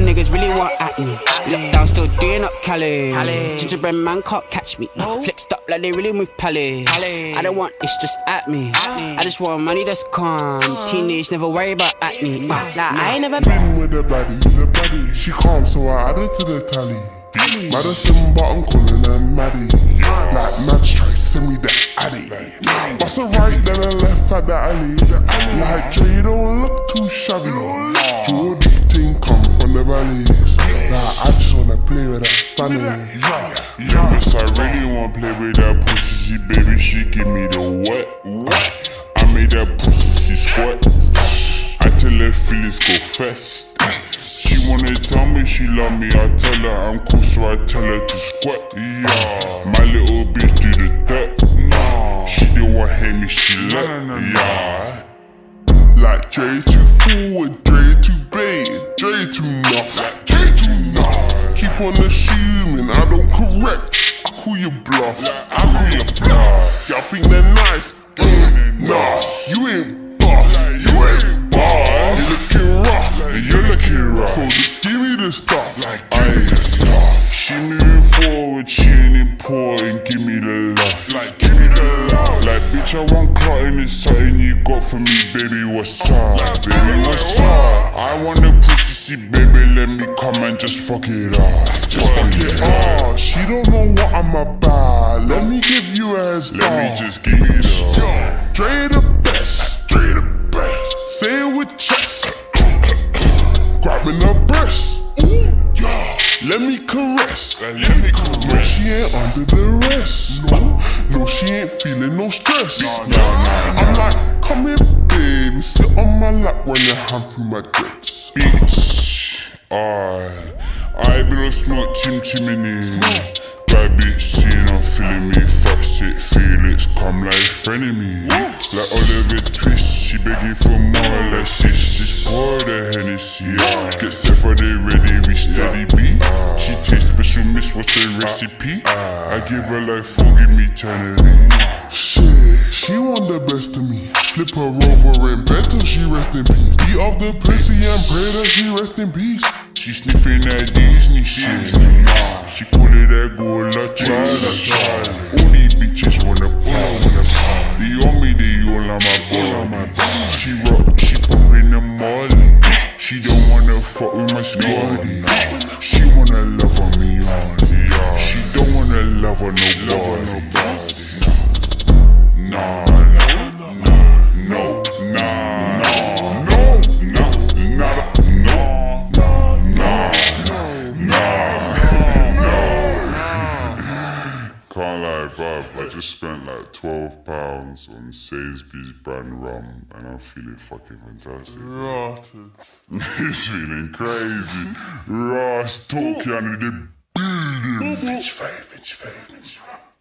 niggas really want acne. Lockdown still doing up cali. Gingerbread man can't catch me. Flexed up like they really move pally. I don't want it's just at me. I just want money that's calm. Teenage, never worry about acne. I ain't never been with the baddie. She calm, so I added to the tally. Madison, but I'm calling her maddy. Like Mads try send me the addy. Bust a right, then a left at the alley. Like Drey, don't look too shabby. Geordie, ting come from the valleys. Like I just wanna play with that fanny. Yeah, miss, I really wanna play with that pussy, baby. She give me the wet. I made that pussy squat. I tell her FelixThe1st. She wanna tell me she love me, I tell her I'm cool, so I tell her to squat. Yeah, my little bitch do the dirt. No, she don't want hate me, she let. Yeah, like Drey too forward, Drey too bait, Drey too nuff, Drey too nuff. Keep on assuming I don't correct. I call you bluff, Y'all think they're nice? Nah, you ain't boss, you ain't boss. You're looking rough, and you're looking rough. So just give me the stuff, She moving forward, she ain't important. Give me the love, give me the love. Like bitch, I want cutting, it's something you got for me, baby. What's up, baby? What's up? I want the pussy, see, baby. Let me come and just fuck it up. She don't know what I'm about. Let me give you a head start. Let me just give you the Drey the best, Drey the best. Say it with chest. Grabbing her breast. Ooh, yeah. Let me caress. No, she ain't under the rest. No, she ain't feeling no stress. I'm like, come here, baby. Sit on my lap, run your hand through my dreads. bitch. I be smoke chimney. Bad bitch seeing I'm feeling me. Fuck shit, Felix come like frenemy. Like Oliver Twist, she begging for more. Like sis, just pour the Hennessy. Get set for the ready, we steady beat. She taste special, miss, what's the recipe? I give her like 4, give me 10 of me. Shit, she want the best of me. Flip her over in bed till she rest in peace. Eat off the pussy and pray that she rest in peace. She sniffing that Disney shit. She call it that gold, child. All these bitches wanna pop. They on me, they all on my body. She rock, she pumping the molly. She don't wanna fuck with my squaddy. She wanna love on me only. She don't wanna love on nobody. Nah. Can't lie, bruv, I just spent like £12 on Sainsbury's brand rum and I'm feeling fucking fantastic. It's feeling crazy. Ross, talk you under the building. 25.